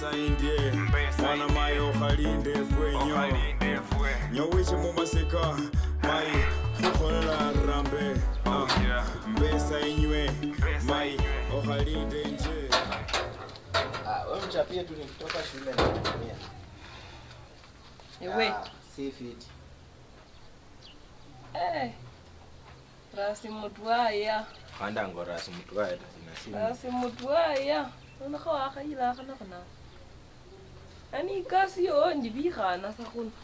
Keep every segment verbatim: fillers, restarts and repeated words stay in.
mbesa indie mwana mayo khalinde fwenyo nyowiche mumasika mai kukholela rambe mbesa inywe mai okhalinde nje. Ah, wewe mchapie tu nikitoka shule na kutumia. Ewe, si fit. eh. Rasi mutwaya. Handa ngo rasi mutwaya sina simu. Rasi mutwaya. Ona khawa khayila khana khana. Ani kasi yo ndibigana sa khona.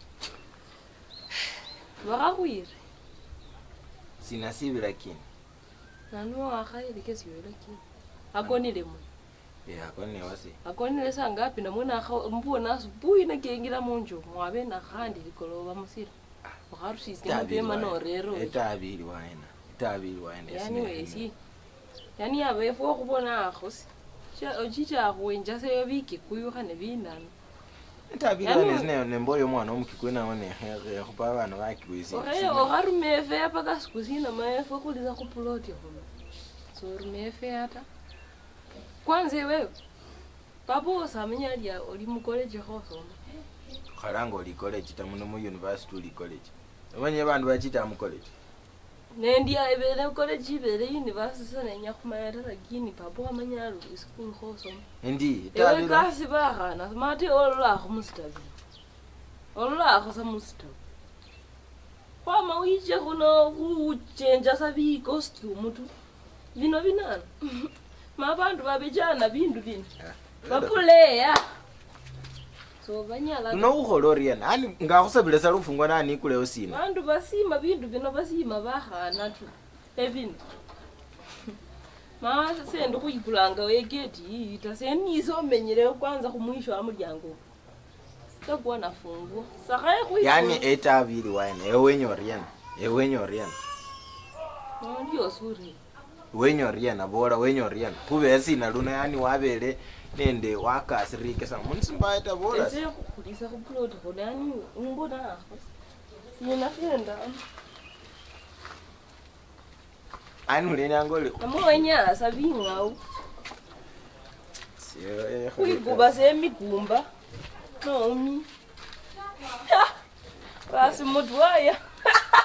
Wa khwire. Sina simu lakini. Nanu wa khayile kesi yo lakini. Akonile mu. Yeah, akone wasi. Akonile saa ngapi na mwana kha mbona asubuhi na kengira monjo. Mwabe na khandi likoloba musira. Wakharusi sima no rero. Etabili waena. Etabili waena. Yani wesi. Yani abefu okubona akhosi. Cha ochicha kwenja se biki kuyukhane binana. Etabili waena zine nemboyo mwana omukikwena one khupa abana bakikwisi. Okay, okharumefe apaka sikusina maefo kuliza ku plot yakho. So rumefe ata. Kwanza wewe. Babo samenya lya oli mu college khosoma. Khalango oli college tamuno mu university oli college. Abanye bantu bachita mu college. Nendi ayebele college ibele university sana nyakhumara lakini babo amanyalo school khosoma. Ndi Ewe kasi bahana mate olola khumustabi. Olola khosa mustabi. Kwa mawije kuno kuchenja sabi costume tu. Bino binana. Mabantu babejana bindu bini. Bapuleya. So banyala. No uholoriana. Ani ngakhusabile salufungwa nani kule osina. Bantu basima bindu bino basima bahana tu. Ebintu. Ma sende kuyikulanga wegeti itasenisa omenyere kwanza kumwisho amulyango. Takuwa nafungu. Sakaye kuyiku. Yani etabili waena. Ewenyoriana. Ewenyoriana. Ndio suri. Wenyoriana bora wenyoriana. Kube sina luna yani wabele nende wakasirike sana. Munsimba eta bora. Ese kulisa ku plot ko yani umbona. Sina fenda. Anu le nyangole. Amonya sabingau. Sio eh. Kuyiguba semigumba. No mi. Rasi mudwaya.